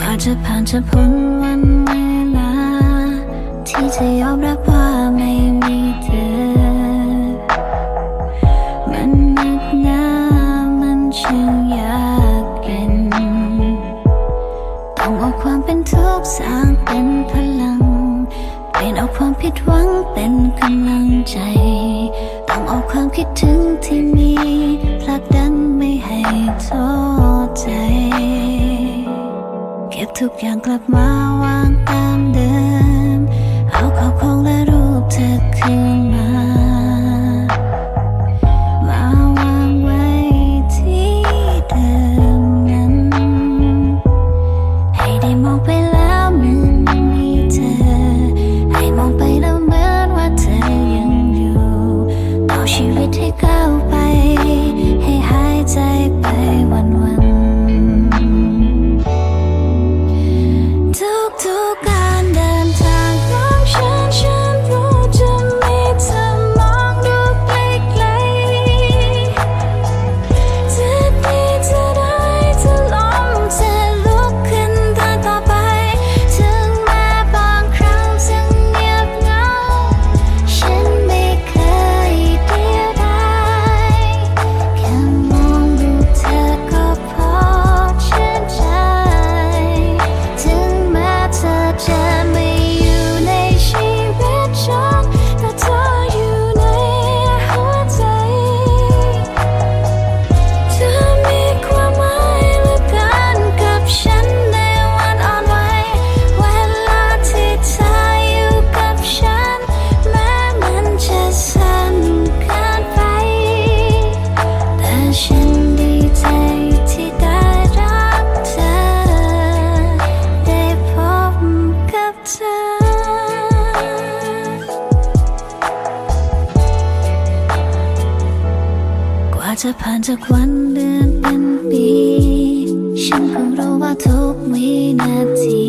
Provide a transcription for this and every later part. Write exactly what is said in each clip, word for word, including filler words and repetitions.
ว่าจะผ่านจะพ้นวันเวลาที่จะยอมรับว่าไม่มีเธอมันหนักหนามันช่างยากเย็นต้องเอาความเป็นทุกข์สร้างเป็นพลังเปลี่ยนเอาความผิดหวังเป็นกำลังใจต้องเอาความคิดถึงที่มีผลักดันไม่ให้ท้อใจเก็บทุกอย่างกลับมาวางตามเดิมเอาข้าวของและรูปเธอคืนมามาวางไว้ที่เดิมนั้นให้ได้มองไปแล้วเหมือนยังมีเธอให้มองไปแล้วเหมือนว่าเธอยังอยู่ต่อชีวิตให้ก้าวไปให้หายใจไปวันวันทุกๆการเดินทางของฉันฉันรู้จะมีเธอมองดูไกลๆจะดีจะร้ายจะล้มจะลุกขึ้นเดินต่อไปถึงแม้บางครั้งจะเงียบเหงาฉันไม่เคยเดียวดายแค่มองดูเธอก็พอชื่นใจถึงแม้เธอจะไม่อยู่ในชีวิตฉันแต่เธออยู่ในหัวใจเธอมีความหมายเหลือเกินกับฉันในวันอ่อนไหวเวลาที่เธออยู่กับฉันแม้มันจะสั้นเกินไปแต่ฉันดีใจที่ได้รักเธอได้พบกับเธอกว่าจะผ่านจากวันเดือนเป็นปีฉันเพิ่งรู้ว่าทุกวินาที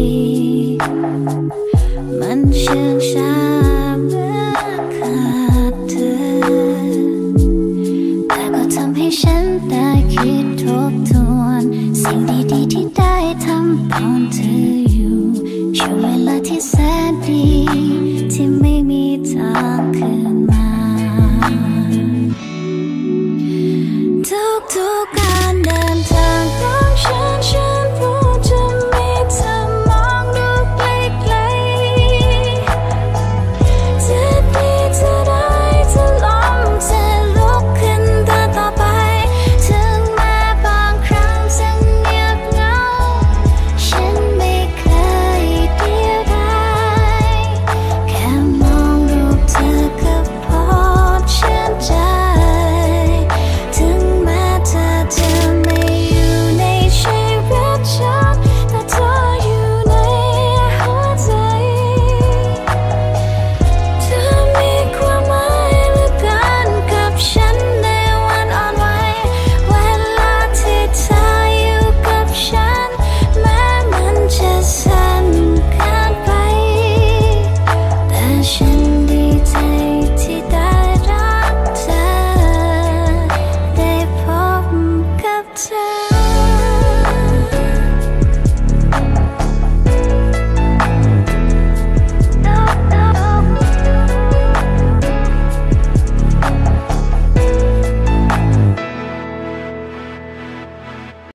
มันเชื่องช้าเมื่อขาดเธอแต่ก็ทำให้ฉันได้คิดทบทวนสิ่งดีๆที่ได้ทำตอนเธออยู่ช่วงเวลาที่แสนดีที่ไม่มีทางคืนมาทุกๆ